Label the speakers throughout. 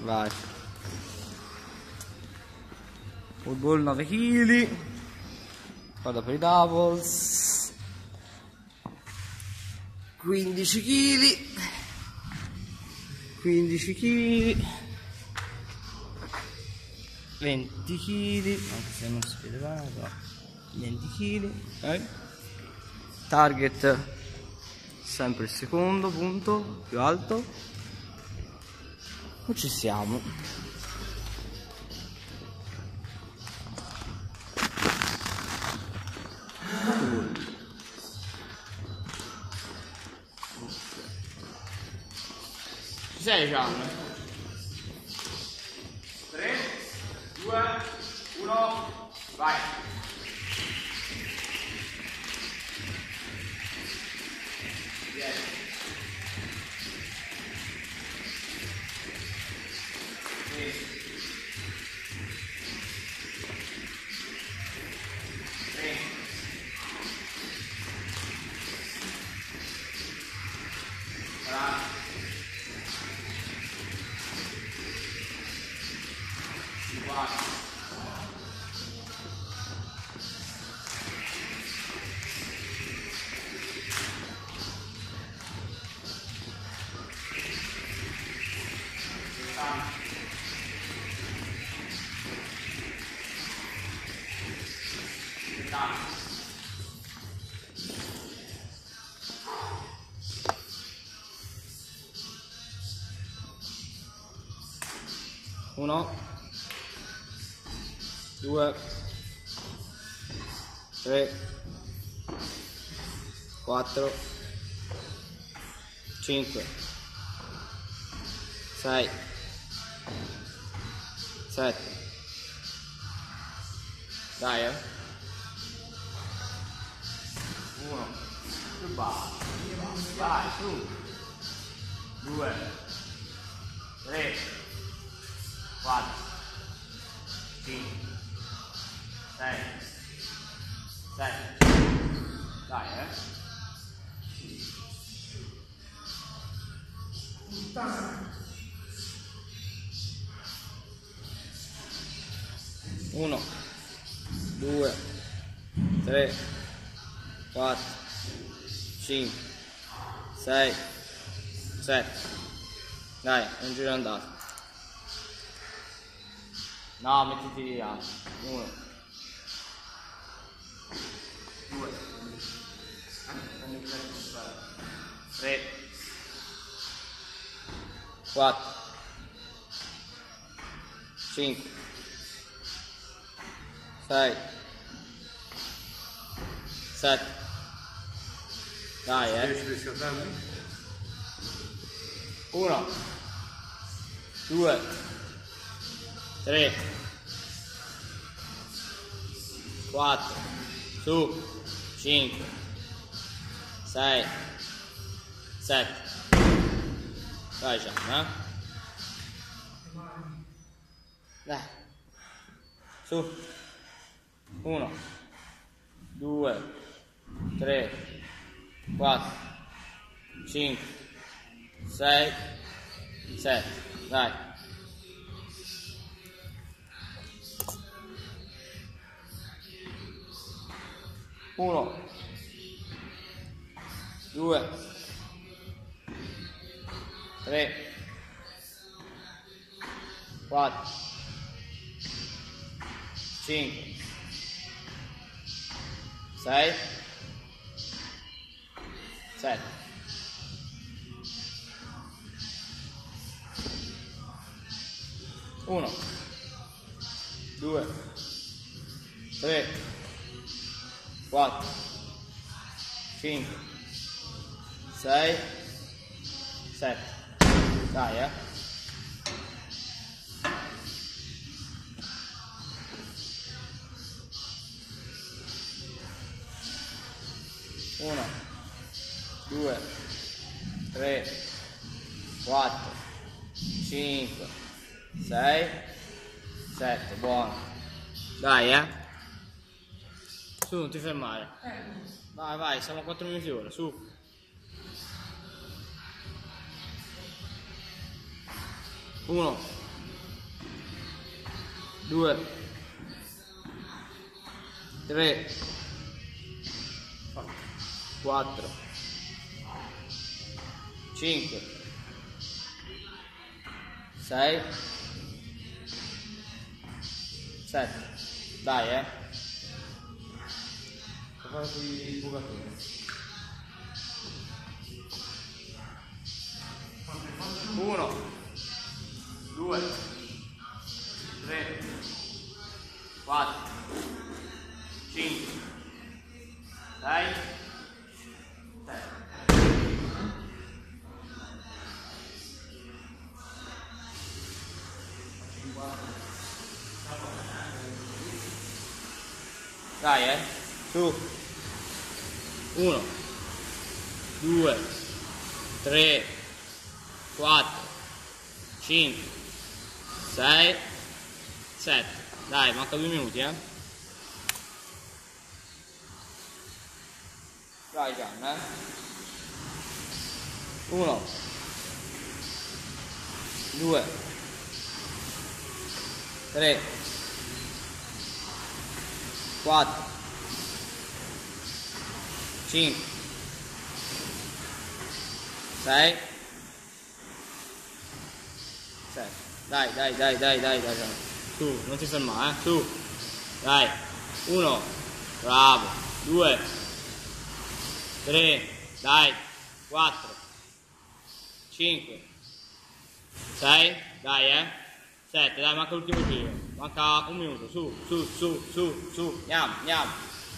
Speaker 1: Vai. Football 9 kg. Vado per i doubles. 15 kg. 15 kg. 20 kg. Anche se non si vede bene, però 20 kg. Target sempre il secondo punto più alto. Non ci siamo. Ci sei, Gian?
Speaker 2: 3, 2, 1, vai!
Speaker 1: Uno, due, tre, quattro, cinque, sei, sette. Dai, uno, più basso, vai, su, due, tre, 4, 5, 6, 7, dai, uno, due, tre, quattro, cinque, sei, sette, dai, è un giro andato. No, mettiti lì altro. 1, 2, 3, 4, 5, 6, 7. Dai,
Speaker 2: Riesci a riscaldarmi?
Speaker 1: 1, 2, 3, 4, su, 5, 6, 7. Dai, Gian, Dai. Su. 1, 2, 3, 4, 5, 6, 7. Dai. 1, 2, 3, 4, 5, 6, 7. 1, 2, 3, 4, 5, 6, 7. Dai, 1, 2, 3, 4, 5, 6, 7. Buono. Dai, Su, non ti fermare. Vai, vai, siamo a 4 minuti ora, su. 1, 2, 3, 4, 5, 6, 7. Dai, Fare sui bucatori. 1, 2, 3, 4, 5, 6, 7. Dai, su. 1, 2, 3, 4, 5, 6, 7. Dai, manca 2 minuti, Vai Gian, 1, 2, 3, 4, 5, 6, 7. Dai. Su, non ti fermare, su. Dai. 1, bravo. 2, 3, dai. 4, 5, 6, dai, 7, dai, manca l'ultimo giro. Manca 1 minuto, su. Andiamo.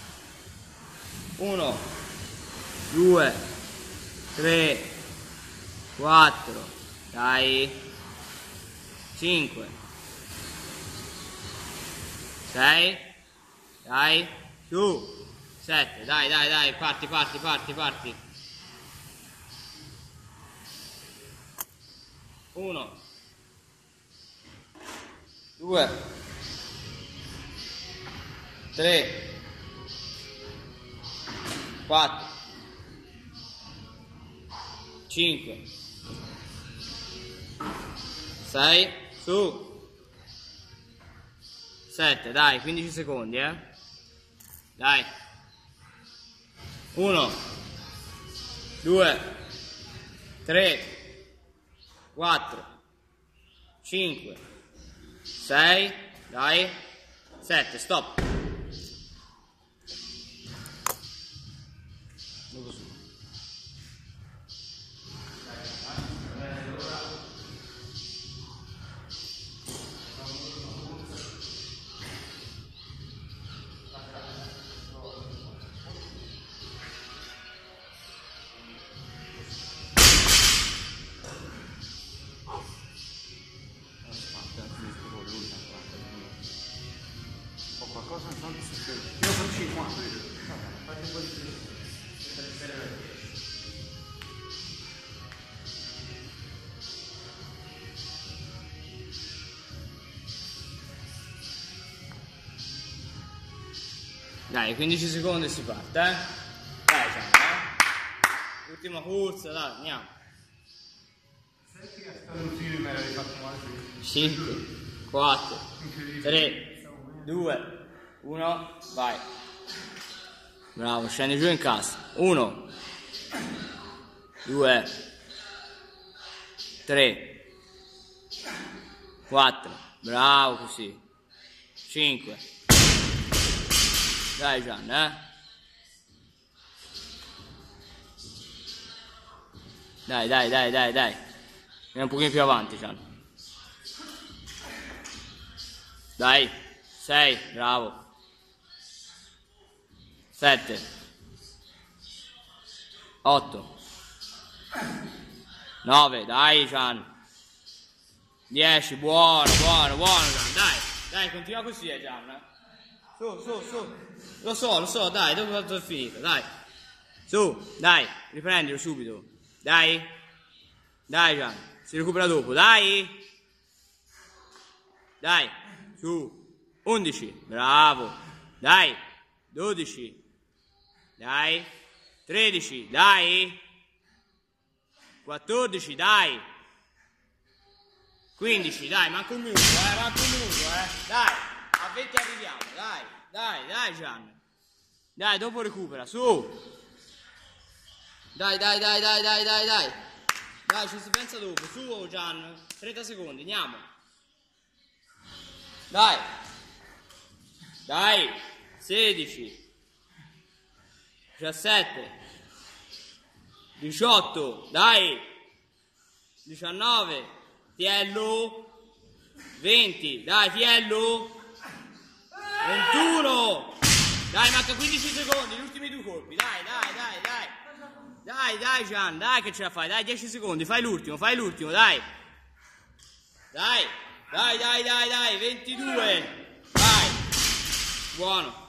Speaker 1: 1, 2, 3, 4, dai, 5, 6, dai, su, 7, dai, parti. 1, 2, 3, 4, 5, 6, su, 7, dai, 15 secondi, Dai. 1, 2, 3, 4, 5, 6, dai, 7, stop.
Speaker 2: Qualcosa intanto succede. Io per 50, fate un po' di più.
Speaker 1: Dai, 15 secondi e si parte, Dai, Gian, Ultima corsa, dai, andiamo.
Speaker 2: Sai che a stavolta me l'avevi fatto male?
Speaker 1: 5, 4, 3, 2, 1, vai. Bravo, scendi giù in cassa. 1, 2, 3, 4, bravo così. 5. Dai Gian, Dai. Vieni un pochino più avanti, Gian. Dai. 6, bravo. 7, 8, 9, dai Gian. 10, buono Gian, dai, continua così, Gian. Su. Lo so, dai, dopo è finito, dai. Su, dai, riprendilo subito. Dai, Gian, si recupera dopo, dai, su. 11, bravo. Dai, 12, dai, 13, dai, 14, dai, 15, dai, manca un minuto, manca un minuto, dai, a 20 arriviamo, dai Gian. Dai, dopo recupera, su. Dai. Dai, ci si pensa dopo, su Gian, 30 secondi, andiamo. Dai, 16, 17, 18, dai, 19, Tiello, 20, dai Tiello, 21, dai, manca 15 secondi, gli ultimi 2 colpi, dai Gian, dai che ce la fai, dai 10 secondi, fai l'ultimo, dai, 22, dai, buono.